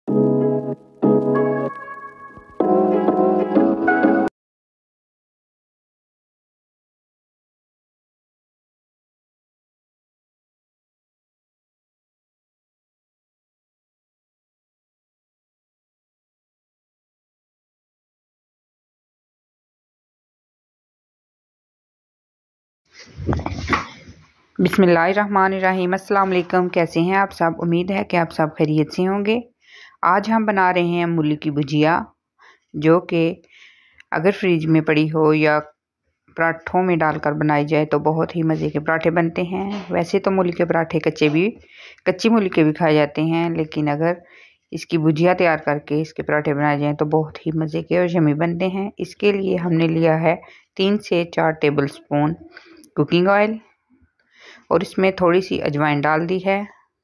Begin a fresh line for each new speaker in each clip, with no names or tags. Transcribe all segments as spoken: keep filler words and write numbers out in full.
बिस्मिल्लाहिर्रहमानिर्रहीम। अस्सलाम वालेकुम। कैसे हैं आप सब? उम्मीद है कि आप सब खैरियत से होंगे। आज हम बना रहे हैं मूली की भुजिया, जो कि अगर फ्रिज में पड़ी हो या पराठों में डालकर बनाई जाए तो बहुत ही मज़े के पराठे बनते हैं। वैसे तो मूली के पराठे कच्चे भी कच्ची मूली के भी खाए जाते हैं, लेकिन अगर इसकी भुजिया तैयार करके इसके पराठे बनाए जाएँ तो बहुत ही मज़े के और यम्मी बनते हैं। इसके लिए हमने लिया है तीन से चार टेबल स्पून कुकिंग ऑयल और इसमें थोड़ी सी अजवाइन डाल दी है।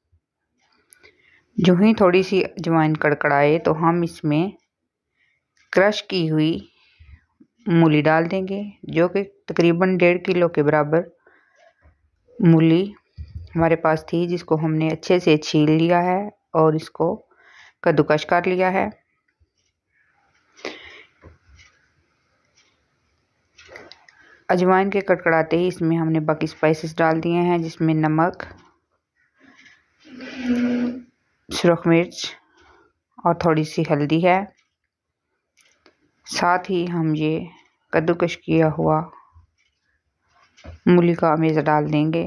जो ही थोड़ी सी अजवाइन कड़कड़ाए तो हम इसमें क्रश की हुई मूली डाल देंगे, जो कि तकरीबन डेढ़ किलो के बराबर मूली हमारे पास थी, जिसको हमने अच्छे से छील लिया है और इसको कद्दूकश कर लिया है। अजवाइन के कड़कड़ाते ही इसमें हमने बाकी स्पाइसेस डाल दिए हैं, जिसमें नमक, सुरख मिर्च और थोड़ी सी हल्दी है। साथ ही हम ये कद्दूकश किया हुआ मूली का मेज़ा डाल देंगे।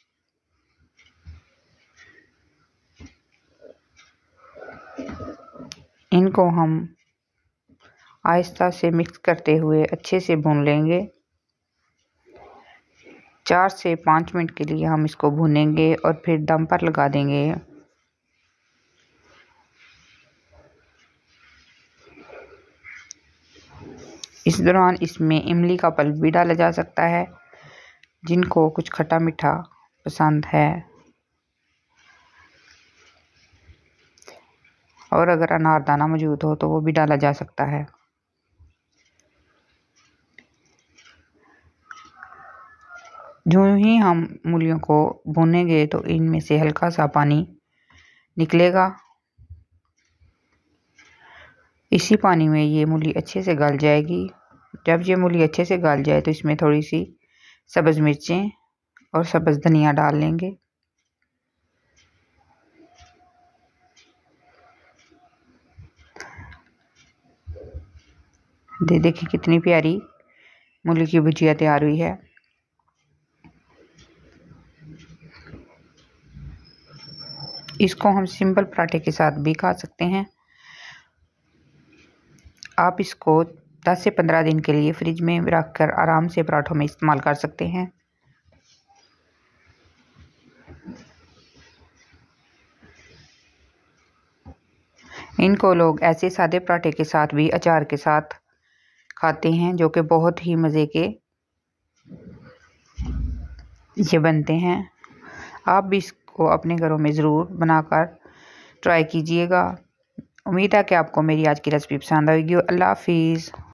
इनको हम आहिस्ता से मिक्स करते हुए अच्छे से भून लेंगे। चार से पाँच मिनट के लिए हम इसको भूनेंगे और फिर दम पर लगा देंगे। इस दौरान इसमें इमली का पल्प भी डाला जा सकता है, जिनको कुछ खट्टा मीठा पसंद है, और अगर अनारदाना मौजूद हो तो वो भी डाला जा सकता है। जो ही हम मूलियों को भूनेंगे तो इनमें से हल्का सा पानी निकलेगा। इसी पानी में ये मूली अच्छे से गल जाएगी। जब ये मूली अच्छे से गल जाए तो इसमें थोड़ी सी सब्ज़ मिर्चें और सब्ज़ धनिया डाल लेंगे। दे देखिए कितनी प्यारी मूली की भुजिया तैयार हुई है। इसको हम सिंपल पराठे के साथ भी खा सकते हैं। आप इसको दस से पंद्रह दिन के लिए फ्रिज में रखकर आराम से पराठों में इस्तेमाल कर सकते हैं। इनको लोग ऐसे सादे पराठे के साथ भी अचार के साथ खाते हैं, जो कि बहुत ही मज़े के ये बनते हैं। आप भी इसको अपने घरों में ज़रूर बनाकर ट्राई कीजिएगा। उम्मीद है कि आपको मेरी आज की रेसिपी पसंद आएगी। अल्लाह हाफिज़।